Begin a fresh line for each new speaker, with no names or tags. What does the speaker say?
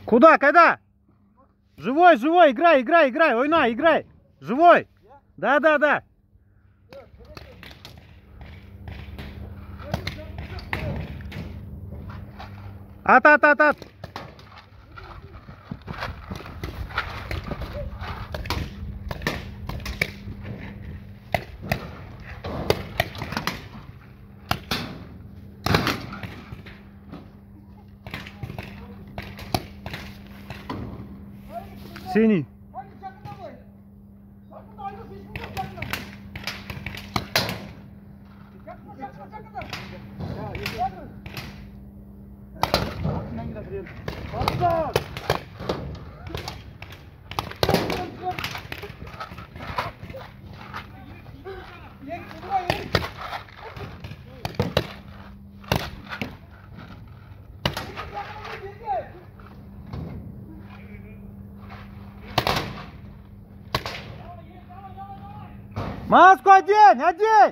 Куда? Когда? Живой, живой, играй, играй, играй. Ой, на, играй. Живой. Да, да, да. Ат. Синий. Маску одень, одень!